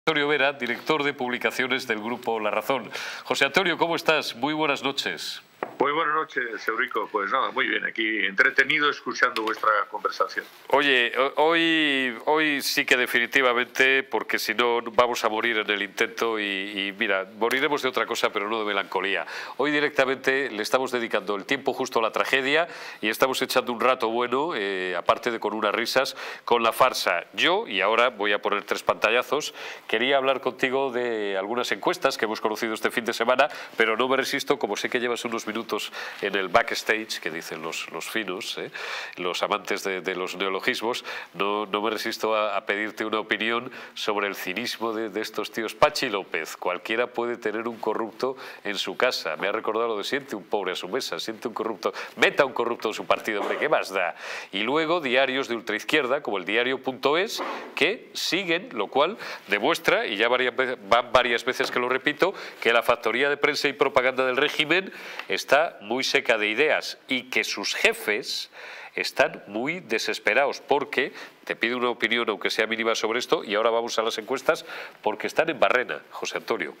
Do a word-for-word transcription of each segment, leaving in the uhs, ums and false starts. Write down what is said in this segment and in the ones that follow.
Antonio Vera, director de publicaciones del Grupo La Razón. José Antonio, ¿cómo estás? Muy buenas noches. Muy buenas noches, Eurico. Pues nada, muy bien, aquí entretenido escuchando vuestra conversación. Oye, hoy, hoy sí que definitivamente, porque si no vamos a morir en el intento y, y mira, moriremos de otra cosa, pero no de melancolía. Hoy directamente le estamos dedicando el tiempo justo a la tragedia y estamos echando un rato bueno, eh, aparte de con unas risas, con la farsa. Yo, y ahora voy a poner tres pantallazos, quería hablar contigo de algunas encuestas que hemos conocido este fin de semana, pero no me resisto, como sé que llevas unos minutos en el backstage, que dicen los, los finos, ¿eh? los amantes de, de los neologismos, no, no me resisto a, a pedirte una opinión sobre el cinismo de, de estos tíos. Pachi López, cualquiera puede tener un corrupto en su casa. Me ha recordado lo de siente un pobre a su mesa, siente un corrupto, meta un corrupto en su partido, hombre, ¿qué más da? Y luego diarios de ultraizquierda, como el diario.es, que siguen, lo cual demuestra, y ya varias, van varias veces que lo repito, que la factoría de prensa y propaganda del régimen está muy seca de ideas y que sus jefes están muy desesperados porque, te pido una opinión aunque sea mínima sobre esto, y ahora vamos a las encuestas, porque están en barrena, José Antonio.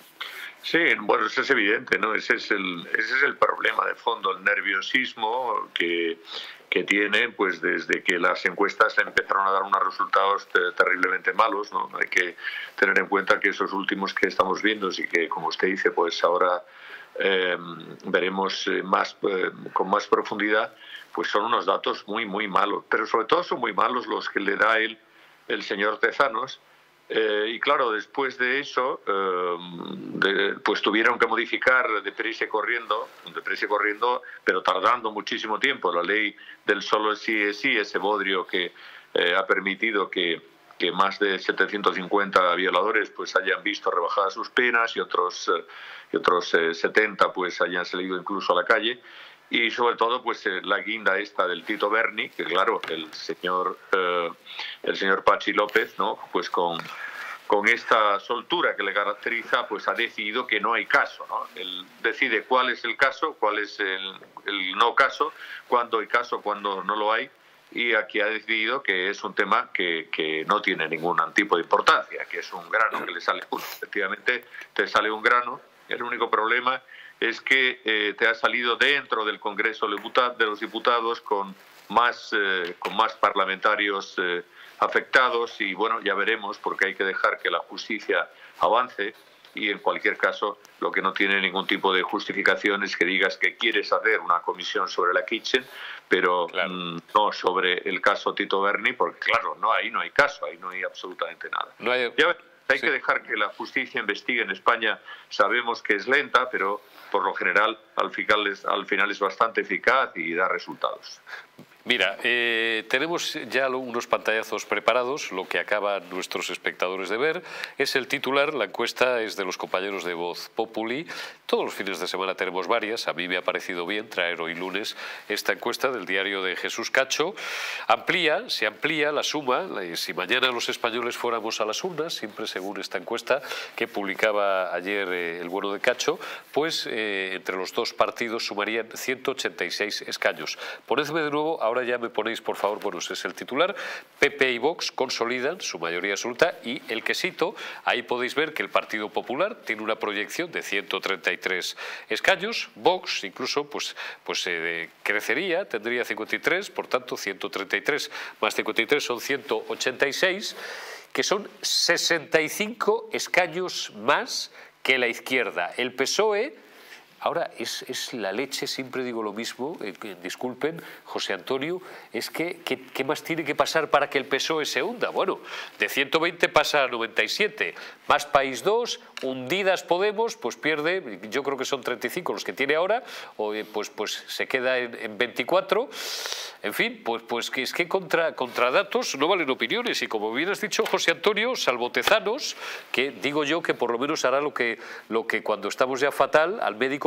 Sí, bueno, eso es evidente, ¿no? Ese es el, ese es el problema de fondo, el nerviosismo que, que tiene, pues desde que las encuestas empezaron a dar unos resultados ter terriblemente malos, ¿no? Hay que tener en cuenta que esos últimos que estamos viendo y que, como usted dice, pues ahora Eh, veremos eh, más, eh, con más profundidad, pues son unos datos muy, muy malos. Pero sobre todo son muy malos los que le da él, el señor Tezanos. Eh, y claro, después de eso, eh, de, pues tuvieron que modificar deprisa y corriendo, deprisa y corriendo, pero tardando muchísimo tiempo, la ley del solo sí es sí, ese bodrio que eh, ha permitido que que más de setecientos cincuenta violadores pues hayan visto rebajadas sus penas y otros, eh, y otros eh, setenta pues hayan salido incluso a la calle. Y sobre todo pues eh, la guinda esta del Tito Berni, que claro, el señor, eh, el señor Pachi López, ¿no? Pues con, con esta soltura que le caracteriza, pues ha decidido que no hay caso, ¿no? Él decide cuál es el caso, cuál es el, el no caso, cuándo hay caso, cuándo no lo hay. Y aquí ha decidido que es un tema que, que no tiene ningún tipo de importancia, que es un grano que le sale uno. Efectivamente, te sale un grano. El único problema es que eh, te ha salido dentro del Congreso de los Diputados con más, eh, con más parlamentarios eh, afectados y bueno, ya veremos, porque hay que dejar que la justicia avance. Y en cualquier caso, lo que no tiene ningún tipo de justificación es que digas que quieres hacer una comisión sobre la Kitchen, pero claro, mmm, no sobre el caso Tito Berni, porque claro, no, ahí no hay caso, ahí no hay absolutamente nada. No hay... Ya, hay sí. que dejar que la justicia investigue en España. Sabemos que es lenta, pero por lo general al final es, al final es bastante eficaz y da resultados. Mira, eh, tenemos ya unos pantallazos preparados. Lo que acaban nuestros espectadores de ver es el titular. La encuesta es de los compañeros de Voz Populi. Todos los fines de semana tenemos varias. A mí me ha parecido bien traer hoy lunes esta encuesta del diario de Jesús Cacho. Amplía, se amplía la suma. Si mañana los españoles fuéramos a las urnas, siempre según esta encuesta que publicaba ayer eh, el bueno de Cacho, pues eh, entre los dos partidos sumarían ciento ochenta y seis escaños. Ponedme de nuevo, ahora ya me ponéis, por favor, bueno, ese es el titular. P P y Vox consolidan su mayoría absoluta y el quesito, ahí podéis ver que el Partido Popular tiene una proyección de ciento treinta y tres escaños. Vox incluso pues, pues eh, crecería, tendría cincuenta y tres, por tanto ciento treinta y tres más cincuenta y tres son ciento ochenta y seis, que son sesenta y cinco escaños más que la izquierda. El P S O E... Ahora, es, es la leche, siempre digo lo mismo, eh, disculpen, José Antonio, es que ¿qué, qué más tiene que pasar para que el P S O E se hunda? Bueno, de ciento veinte pasa a noventa y siete, más País dos, hundidas Podemos, pues pierde, yo creo que son treinta y cinco los que tiene ahora, o, eh, pues, pues se queda en, en veinticuatro, en fin, pues, pues que es que contra, contra datos no valen opiniones, y como bien has dicho, José Antonio, salvo Tezanos, que digo yo que por lo menos hará lo que, lo que cuando estamos ya fatal, al médico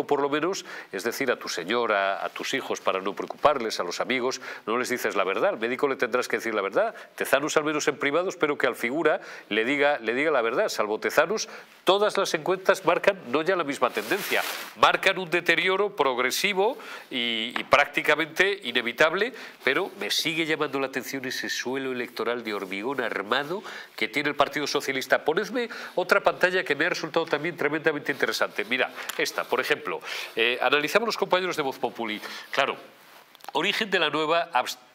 médico por lo menos, es decir, a tu señora, a tus hijos, para no preocuparles, a los amigos, no les dices la verdad. Al médico le tendrás que decir la verdad. Tezanos, al menos en privado, espero que al figura le diga, le diga la verdad. Salvo Tezanos, todas las encuestas marcan no ya la misma tendencia, marcan un deterioro progresivo y, y prácticamente inevitable, pero me sigue llamando la atención ese suelo electoral de hormigón armado que tiene el Partido Socialista. Ponedme otra pantalla que me ha resultado también tremendamente interesante. Mira, esta, por ejemplo, eh, analizamos los compañeros de Voz Populi. Claro, origen de la nueva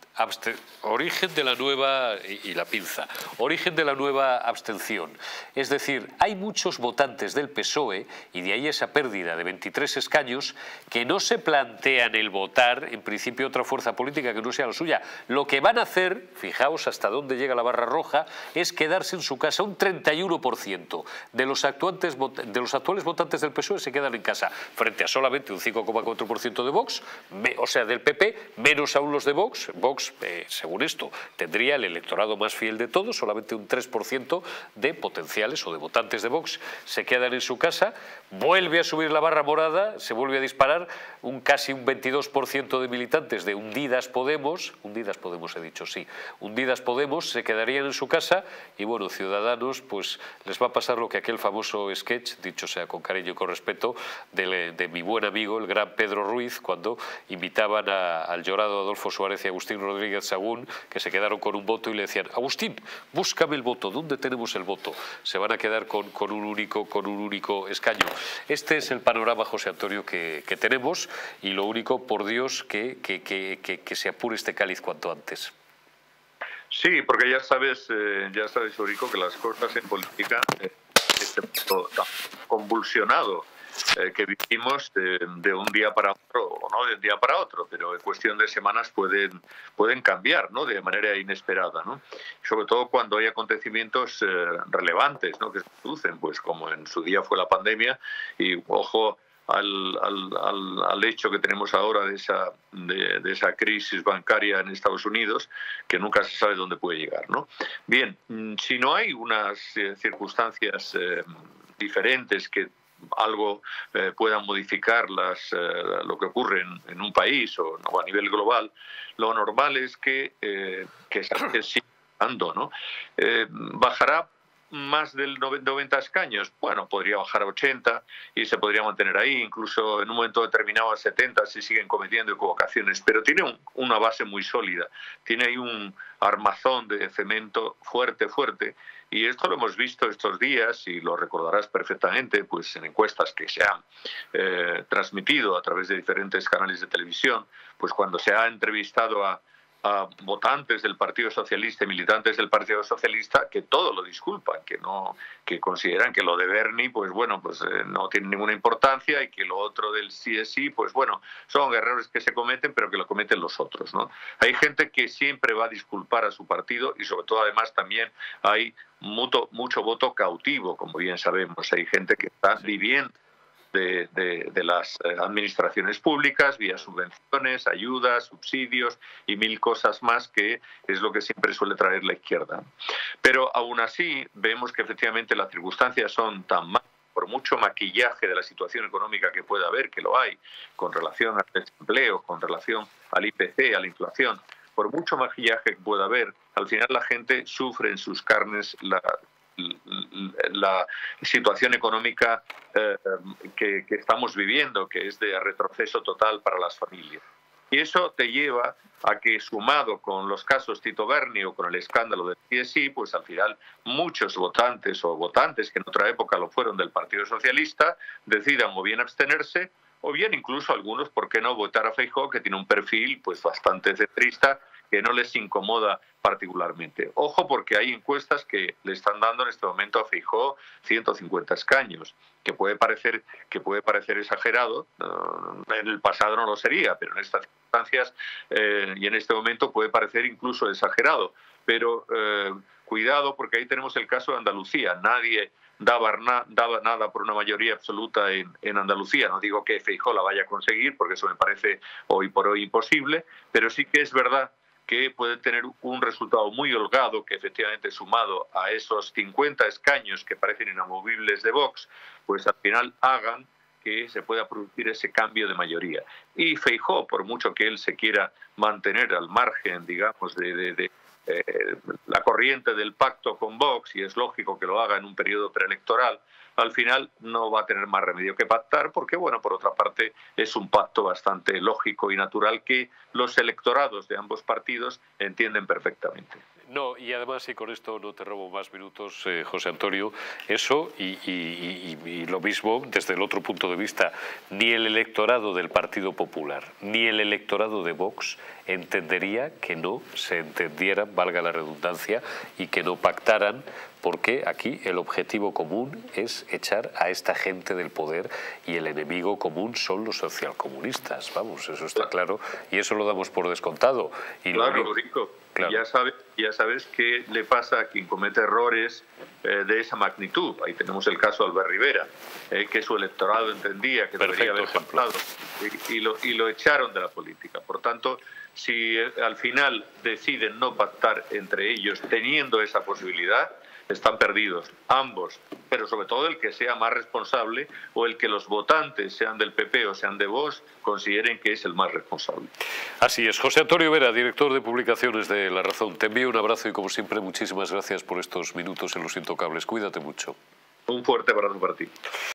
origen de la nueva y, y la pinza, origen de la nueva abstención. Es decir, hay muchos votantes del P S O E, y de ahí esa pérdida de veintitrés escaños, que no se plantean el votar, en principio, otra fuerza política que no sea la suya. Lo que van a hacer, fijaos hasta dónde llega la barra roja, es quedarse en su casa. Un treinta y uno por ciento de los, actuantes, de los actuales votantes del P S O E se quedan en casa, frente a solamente un cinco coma cuatro por ciento de Vox, me, o sea, del P P, menos aún los de Vox. Vox Eh, según esto, tendría el electorado más fiel de todos, solamente un tres por ciento de potenciales o de votantes de Vox se quedan en su casa. Vuelve a subir la barra morada, se vuelve a disparar un casi un veintidós por ciento de militantes de Unidas Podemos, Unidas Podemos he dicho, sí, Unidas Podemos se quedarían en su casa y bueno, Ciudadanos pues les va a pasar lo que aquel famoso sketch, dicho sea con cariño y con respeto, de, de mi buen amigo, el gran Pedro Ruiz, cuando invitaban a, al llorado Adolfo Suárez y Agustín Rodríguez Sagún, que se quedaron con un voto y le decían: Agustín, búscame el voto, ¿dónde tenemos el voto? Se van a quedar con, con, un, único, con un único escaño. Este es el panorama, José Antonio, que, que tenemos, y lo único, por Dios, que, que, que, que, que se apure este cáliz cuanto antes. Sí, porque ya sabes, eh, ya sabes, Eurico, que las cosas en política, eh, este mundo tan convulsionado eh, que vivimos de, de un día para otro, o no de un día para otro, pero en cuestión de semanas pueden, pueden cambiar, ¿no?, de manera inesperada, ¿no? Sobre todo cuando hay acontecimientos eh, relevantes, ¿no?, que se producen, pues como en su día fue la pandemia, y ojo al, al, al, al hecho que tenemos ahora de esa, de, de esa crisis bancaria en Estados Unidos, que nunca se sabe dónde puede llegar, ¿no? Bien, si no hay unas eh, circunstancias eh, diferentes que algo eh, puedan modificar las, eh, lo que ocurre en, en un país o, o a nivel global, lo normal es que, eh, que se siga bajando, ¿no? Eh, bajará más del noventa escaños, bueno, podría bajar a ochenta y se podría mantener ahí, incluso en un momento determinado a setenta si siguen cometiendo equivocaciones, pero tiene un, una base muy sólida, tiene ahí un armazón de cemento fuerte, fuerte, y esto lo hemos visto estos días y lo recordarás perfectamente, pues en encuestas que se han eh, transmitido a través de diferentes canales de televisión, pues cuando se ha entrevistado a a votantes del Partido Socialista y militantes del Partido Socialista, que todo lo disculpan, que no, que consideran que lo de Bernie, pues bueno, pues eh, no tiene ninguna importancia, y que lo otro del sí es sí, pues bueno, son errores que se cometen, pero que lo cometen los otros, ¿no? Hay gente que siempre va a disculpar a su partido, y sobre todo además también hay mucho, mucho voto cautivo, como bien sabemos. Hay gente que está viviendo De, de, de las administraciones públicas, vía subvenciones, ayudas, subsidios y mil cosas más, que es lo que siempre suele traer la izquierda. Pero aún así vemos que efectivamente las circunstancias son tan malas, por mucho maquillaje de la situación económica que pueda haber, que lo hay, con relación al desempleo, con relación al I P C, a la inflación, por mucho maquillaje que pueda haber, al final la gente sufre en sus carnes la la situación económica eh, que, que estamos viviendo, que es de retroceso total para las familias. Y eso te lleva a que, sumado con los casos Tito Berni o con el escándalo del P S I, pues al final muchos votantes o votantes que en otra época lo fueron del Partido Socialista decidan o bien abstenerse o bien incluso algunos, ¿por qué no votar a Feijóo, que tiene un perfil pues bastante centrista, que no les incomoda particularmente? Ojo, porque hay encuestas que le están dando en este momento a Feijóo ciento cincuenta escaños, que puede parecer, que puede parecer exagerado, en el pasado no lo sería, pero en estas circunstancias eh, y en este momento puede parecer incluso exagerado. Pero eh, cuidado, porque ahí tenemos el caso de Andalucía. Nadie daba, daba nada por una mayoría absoluta en, en Andalucía. No digo que Feijóo la vaya a conseguir, porque eso me parece hoy por hoy imposible, pero sí que es verdad que puede tener un resultado muy holgado, que efectivamente, sumado a esos cincuenta escaños que parecen inamovibles de Vox, pues al final hagan que se pueda producir ese cambio de mayoría. Y Feijóo, por mucho que él se quiera mantener al margen, digamos, de, de, de eh, la corriente del pacto con Vox, y es lógico que lo haga en un periodo preelectoral, al final no va a tener más remedio que pactar, porque, bueno, por otra parte, es un pacto bastante lógico y natural que los electorados de ambos partidos entienden perfectamente. No, y además, y con esto no te robo más minutos, eh, José Antonio, eso y, y, y, y lo mismo desde el otro punto de vista, ni el electorado del Partido Popular, ni el electorado de Vox entendería que no se entendieran, valga la redundancia, y que no pactaran, porque aquí el objetivo común es echar a esta gente del poder y el enemigo común son los socialcomunistas. Vamos, eso está claro y eso lo damos por descontado. Y claro, lo... Rico. Claro. Ya sabes, ya sabes qué le pasa a quien comete errores eh, de esa magnitud. Ahí tenemos el caso de Albert Rivera, eh, que su electorado entendía que Perfecto debería haber pactado y, y, lo, y lo echaron de la política. Por tanto, si eh, al final deciden no pactar entre ellos teniendo esa posibilidad, están perdidos ambos, pero sobre todo el que sea más responsable o el que los votantes, sean del P P o sean de Vox, consideren que es el más responsable. Así es. José Antonio Vera, director de publicaciones de La Razón. Te envío un abrazo y, como siempre, muchísimas gracias por estos minutos en Los Intocables. Cuídate mucho. Un fuerte abrazo para ti.